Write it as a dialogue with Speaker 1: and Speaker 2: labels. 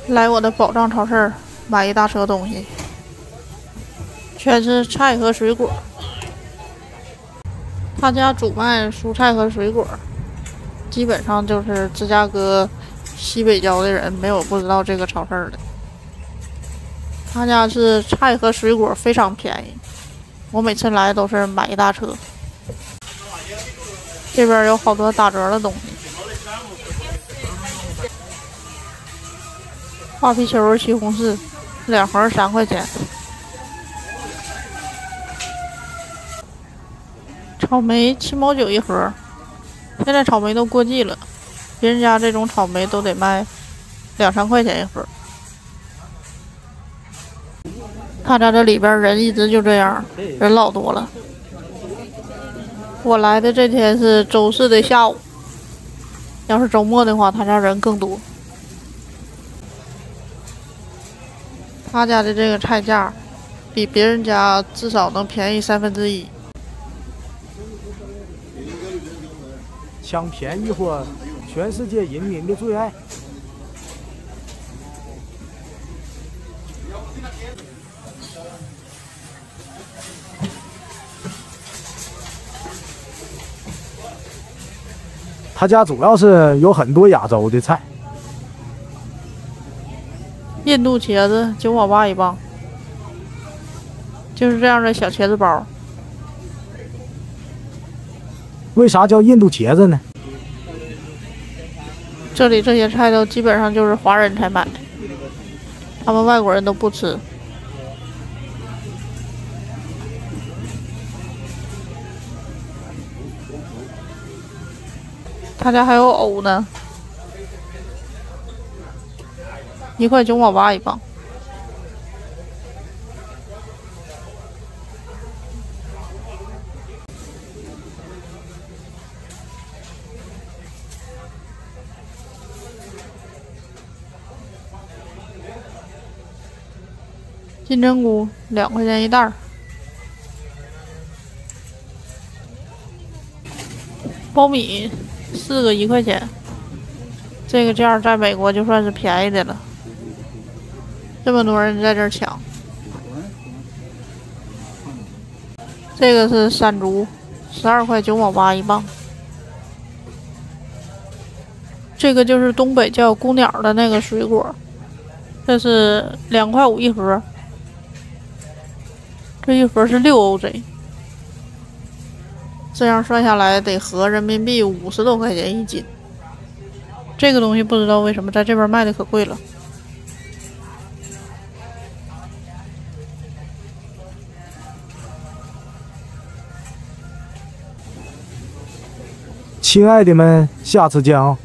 Speaker 1: 来我的宝藏超市买一大车东西，全是菜和水果。他家主卖蔬菜和水果，基本上就是芝加哥西北郊的人没有不知道这个超市的。他家是菜和水果非常便宜，我每次来都是买一大车。这边有好多打折的东西，花皮球、西红柿，2盒3块钱。草莓7毛9一盒，现在草莓都过季了，别人家这种草莓都得卖2、3块钱一盒。他家这里边人一直就这样，人老多了。我来的这天是周4的下午，要是周末的话，他家人更多。他家的这个菜价比别人家至少能便宜1/3。
Speaker 2: 抢便宜货，全世界人民的最爱。他家主要是有很多亚洲的菜，
Speaker 1: 印度茄子9毛8一磅，就是这样的小茄子包。
Speaker 2: 为啥叫印度茄子呢？
Speaker 1: 这里这些菜都基本上就是华人才买，他们外国人都不吃。他家还有藕呢，1块9毛8一磅。金针菇2块钱一袋儿，苞米4个1块钱，这个价在美国就算是便宜的了。这么多人在这儿抢，这个是山竹，12块9毛8一磅。这个就是东北叫姑鸟的那个水果，这是2块5一盒。这一盒是6欧贼，这样算下来得合人民币50多块钱一斤。这个东西不知道为什么在这边卖的可贵了。
Speaker 2: 亲爱的们，下次见啊！